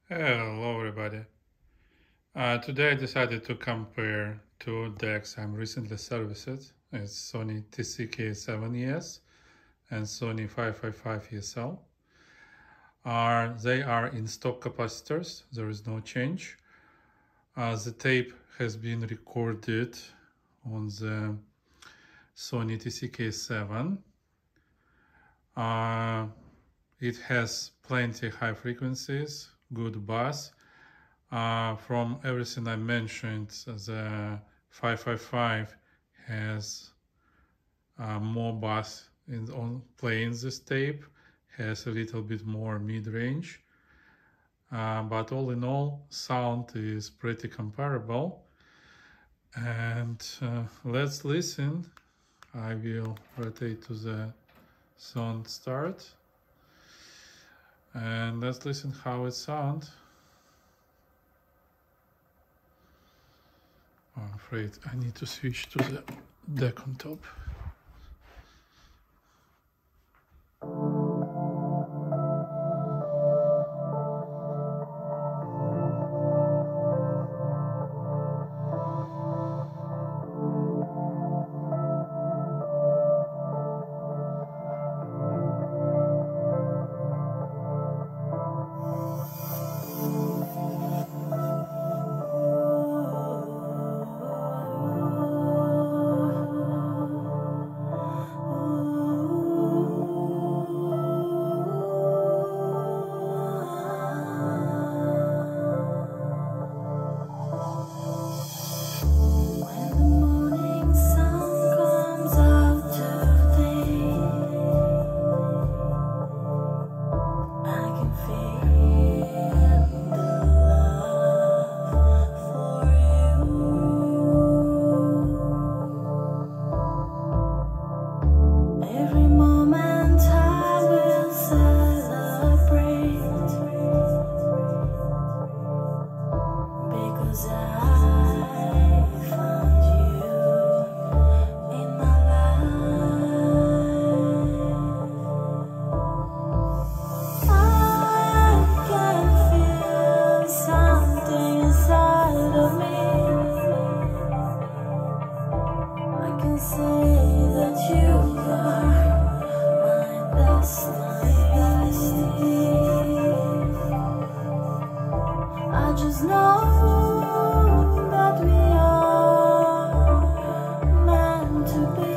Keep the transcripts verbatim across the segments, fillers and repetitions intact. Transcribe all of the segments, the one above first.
Hello everybody. Uh, today I decided to compare two decks I'm recently serviced. It's Sony T C K seven E S and Sony five fifty-five E S L. Are They are in stock capacitors, there is no change. Uh, the tape has been recorded on the Sony T C K seven. Uh, it has plenty high frequencies, good bass. Uh, from everything I mentioned, the five fifty-five has uh, more bass in, on playing this tape, has a little bit more mid-range, uh, but all in all, sound is pretty comparable. And uh, let's listen. I will rotate to the sound start, and let's listen how it sounds. I'm afraid I need to switch to the deck on top. I just know that we are meant to be.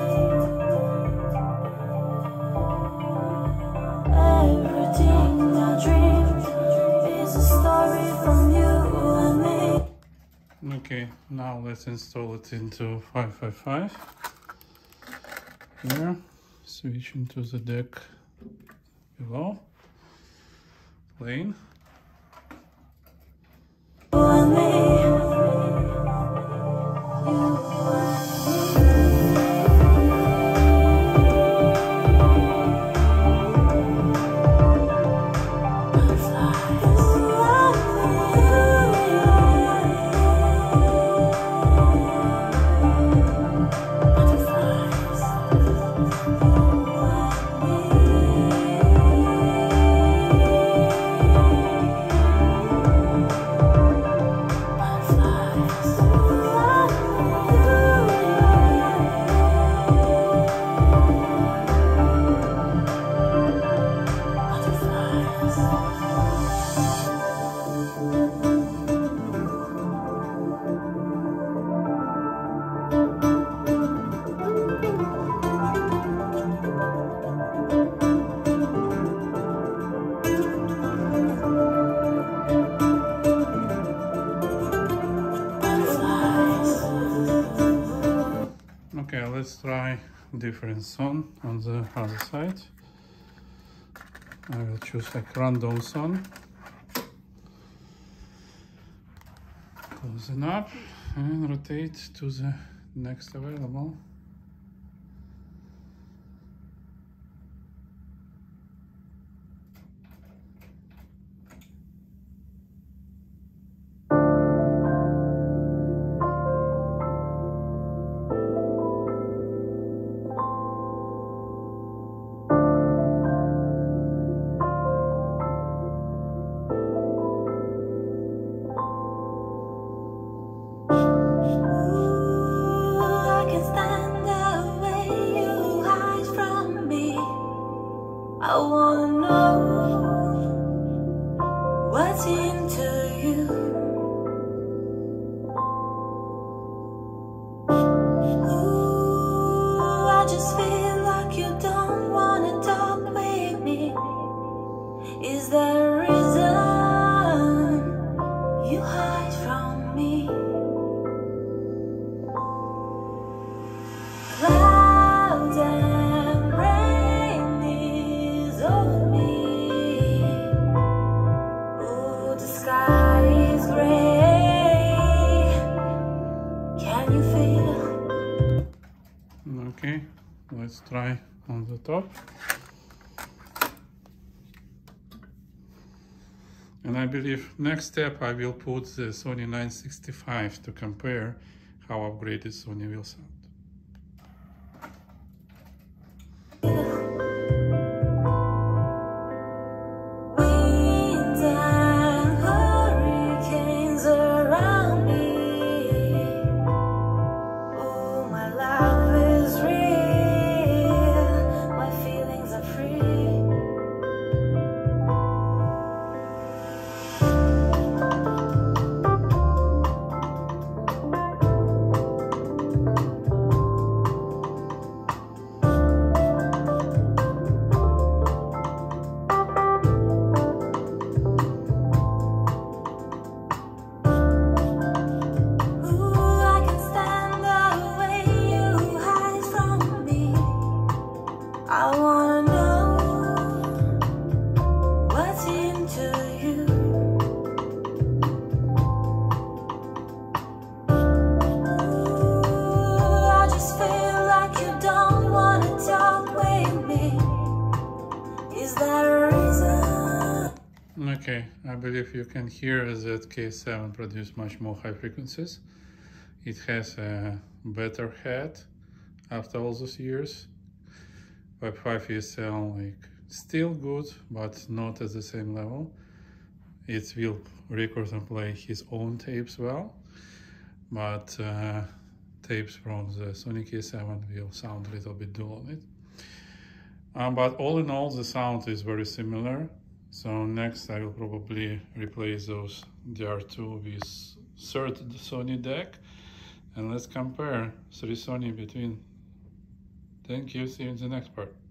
Everything I dreamed is a story from you and me. Okay, now let's install it into five fifty-five. Here, switch into the deck below, plain. Okay, let's try different song on the other side. I will choose like random song. Closing up and rotate to the next available. Is there a reason you hide from me? Clouds and rain is over me. Oh, the sky is gray. Can you feel? Okay, let's try on the top. And I believe next step I will put the Sony nine sixty-five to compare how upgraded Sony will sound. Winds and hurricanes around me. Oh, my love is real. My feelings are free. I wanna know what's into you. Ooh, I just feel like you don't wanna talk with me. Is there a reason? Okay, I believe you can hear that K seven produced much more high frequencies. It has a better head after all those years. Vibe five E S L, like, still good, but not at the same level. It will record and play his own tapes well, but uh, tapes from the Sony K seven will sound a little bit dull on it. Um, but all in all, the sound is very similar. So next I will probably replace those D R two with third Sony deck, and let's compare three Sony between. Thank you, see you in the next part.